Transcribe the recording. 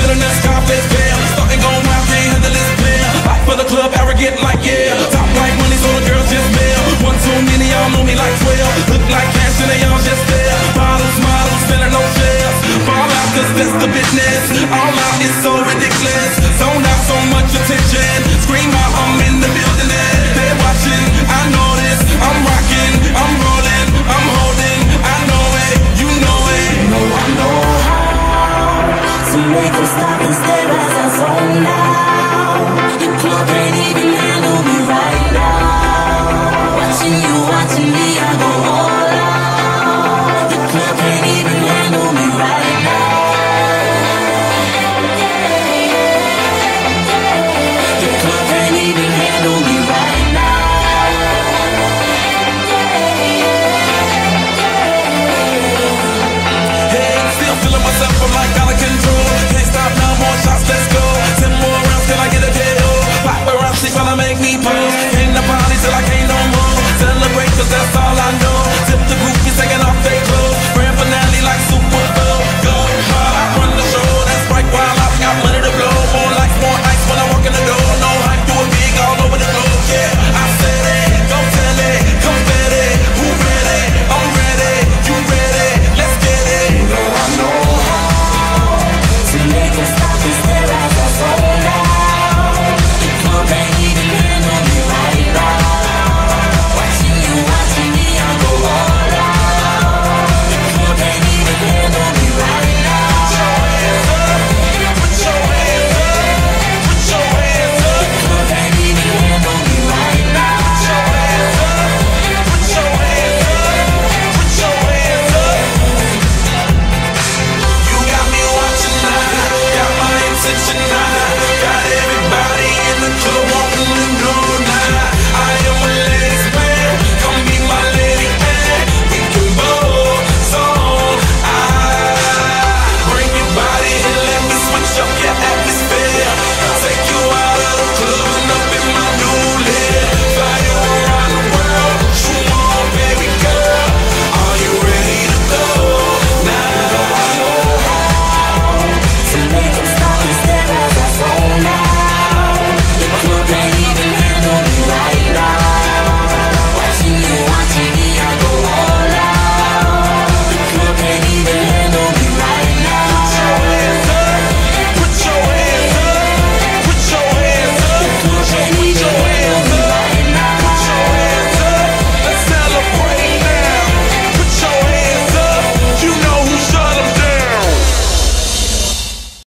feeling that Scarface bell. Starting gon' wild, can't handle this player. Life for the club, arrogant like yeah. Top like money, so the girls just mail. One too many, y'all know me like 12. Look like cash and they all just there. Bottles, models, spilling no shares. Fall out, cause that's the business. All out is so ridiculous. Zone out, so much attention. Scream out, I'm in the building and they're watching. I know this, I'm rocking, I'm rolling, I'm holding. I know it, you know it. You know I know how to make them stop and stare.